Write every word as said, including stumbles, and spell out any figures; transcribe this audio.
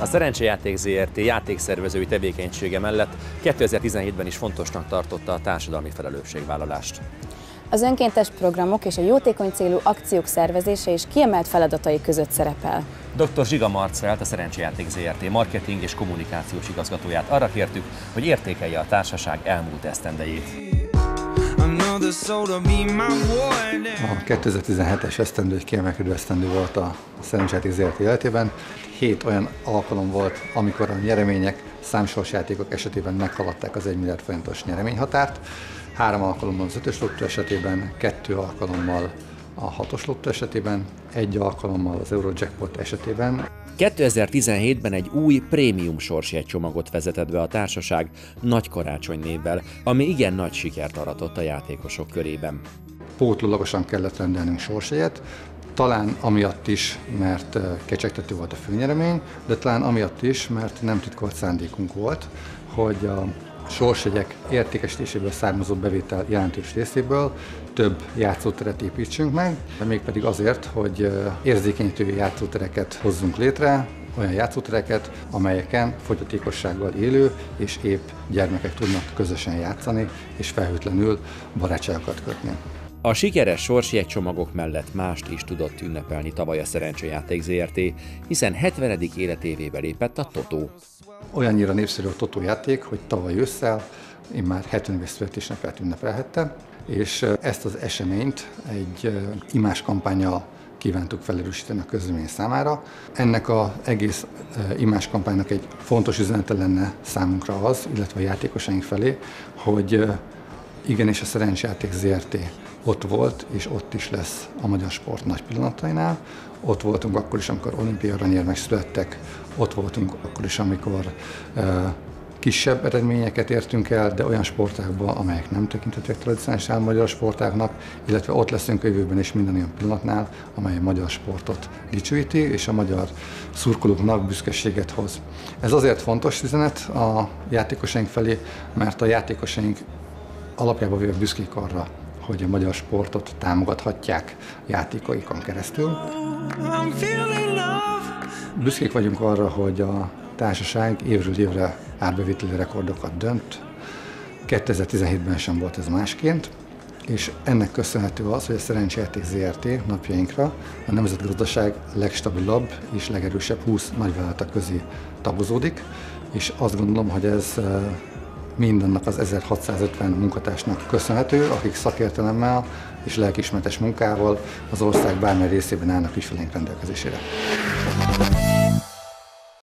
Szerencsejáték zé er té játékszervezői tevékenysége mellett kétezer-tizenhétben is fontosnak tartotta a társadalmi felelősségvállalást. Az önkéntes programok és a jótékony célú akciók szervezése is kiemelt feladatai között szerepel. doktor Zsiga Marcelt, a Szerencsejáték zé er té marketing és kommunikációs igazgatóját arra kértük, hogy értékelje a társaság elmúlt esztendejét. A kétezer-tizenhetes esztendő egy kiemelkedő esztendő volt a Szerencsejáték zé er té életében. Hét olyan alkalom volt, amikor a nyeremények számsorsjátékok esetében meghaladták az egy milliárd forintos nyereményhatárt. Három alkalommal az ötös lottó esetében, kettő alkalommal a hatos lottó esetében, egy alkalommal az Eurojackpot esetében. kétezer-tizenhétben egy új prémium sorsjegycsomagot vezetett be a társaság Nagy Karácsony névvel, ami igen nagy sikert aratott a játékosok körében. Pótlélagosan kellett rendelnünk sorsjegyet, talán amiatt is, mert kecsegtető volt a főnyeremény, de talán amiatt is, mert nem titkolt szándékunk volt, hogy a sorsjegyek értékesítéséből származó bevétel jelentős részéből több játszóteret építsünk meg, mégpedig azért, hogy érzékenyítő játszótereket hozzunk létre, olyan játszótereket, amelyeken fogyatékossággal élő és épp gyermekek tudnak közösen játszani és felhőtlenül barátságokat kötni. A sikeres sorsjegycsomagok mellett mást is tudott ünnepelni tavaly a Szerencsejáték zé er té, hiszen hetvenedik életévébe lépett a Totó. Olyannyira népszerű a Totó játék, hogy tavaly ősszel én már hetven éves születésnapját ünnepelhettem, és ezt az eseményt egy imázs kampánnyal kívántuk felerősíteni a közvélemény számára. Ennek az egész imázs kampánynak egy fontos üzenete lenne számunkra az, illetve a játékosaink felé, hogy igenis a Szerencsejáték zé er té ott volt, és ott is lesz a magyar sport nagy pillanatainál. Ott voltunk akkor is, amikor olimpiai aranyérmek születtek, ott voltunk akkor is, amikor uh, kisebb eredményeket értünk el, de olyan sportágban, amelyek nem tekintettek tradicionális magyar sportágnak, illetve ott leszünk a jövőben is minden olyan pillanatnál, amely a magyar sportot dicsőíti, és a magyar szurkolóknak büszkeséget hoz. Ez azért fontos üzenet a játékosaink felé, mert a játékosaink alapjában véve büszkék arra, hogy a magyar sportot támogathatják játékaikon keresztül. Büszkék vagyunk arra, hogy a társaság évről évre árbevételi rekordokat dönt. kétezer-tizenhétben sem volt ez másként, és ennek köszönhető az, hogy a Szerencsejáték zé er té napjainkra a nemzetgazdaság legstabilabb és legerősebb húsz nagyvállalata közé tagozódik, és azt gondolom, hogy ez mindannak az ezerhatszázötven munkatársnak köszönhető, akik szakértelemmel és lelkiismeretes munkával az ország bármely részében állnak ügyfeleink rendelkezésére.